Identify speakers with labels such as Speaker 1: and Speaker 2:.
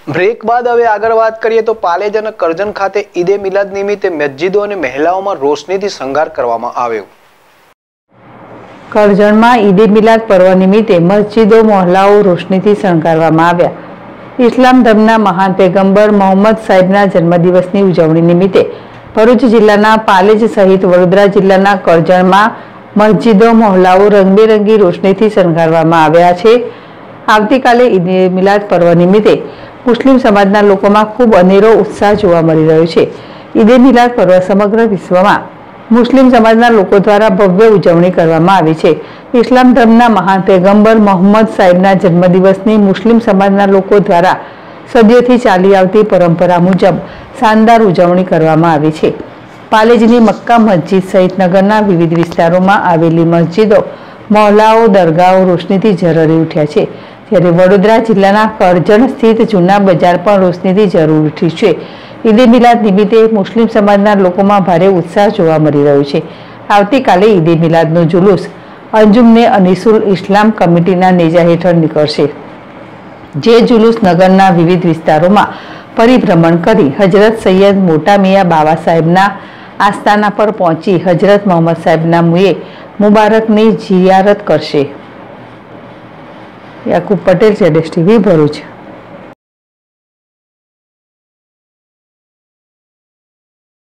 Speaker 1: Break બાદ હવે આગળ વાત કરીએ તો પાલેજ અને કરજણ ખાતે ઈદે મિલાદ નિમિત્તે મસ્જિદો અને મહિલાઓમાં રોશનીથી શણગાર કરવામાં આવ્યો।
Speaker 2: કરજણમાં ઈદે મિલાદ પર્વ નિમિત્તે મસ્જિદો મહોલ્લાઓ રોશનીથી શણગારવામાં આવ્યા। ઇસ્લામ ધર્મના મહાન પૈગંબર મોહમ્મદ સાહેબના જન્મદિવસની ઉજવણી નિમિત્તે ભરૂચ જિલ્લાના પાલેજ સહિત વડોદરા જિલ્લાના કરજણમાં મસ્જિદો મહોલ્લાઓ રંગબેરંગી રોશનીથી શણગારવામાં આવ્યા છે। આવતીકાલે ઈદે મિલાદ પર્વ નિમિત્તે મુસ્લિમ સમાજના લોકોમાં ખૂબ અનેરો ઉત્સાહ જોવા મળી રહ્યો છે। ઈદે મિલાદ પર્વ સમગ્ર વિશ્વમાં મુસ્લિમ સમાજના લોકો દ્વારા ભવ્ય ઉજવણી કરવામાં આવી છે। ઇસ્લામ ધર્મના મહાન પૈગંબર મોહમ્મદ સાહેબના જન્મદિવસની મુસ્લિમ સમાજના લોકો દ્વારા સદીઓથી ચાલી આવતી પરંપરા મુજબ શાનદાર ઉજવણી કરવામાં આવી છે। પાલેજની મક્કા મસ્જિદ સહિત નગરના વિવિધ વિસ્તારોમાં આવેલી મસ્જિદો મહોલ્લાઓ દરગાહો રોશનીથી ઝળહળી ઉઠ્યા છે, જ્યારે વડોદરા જિલ્લાના કરજણ સ્થિત જૂના બજાર પણ રોશનીથી ઝળહળી ઉઠી છે। ઈદે મિલાદ નિમિત્તે મુસ્લિમ સમાજના લોકોમાં ભારે ઉત્સાહ જોવા મળી રહ્યો છે। આવતીકાલે ઈદે મિલાદનો જુલુસ અંજુમને અનીસુલ ઇસ્લામ કમિટીના નેજા હેઠળ નીકળશે, જે જુલુસ નગરના વિવિધ વિસ્તારોમાં પરિભ્રમણ કરી હજરત સૈયદ મોટા મિયા બાવા સાહેબના આસ્થાના પર પહોંચી હજરત મોહમ્મદ સાહેબના મુએ મુબારકની જિયારત કરશે। યાકુબ પટેલ, ZSTV, ભરૂચ।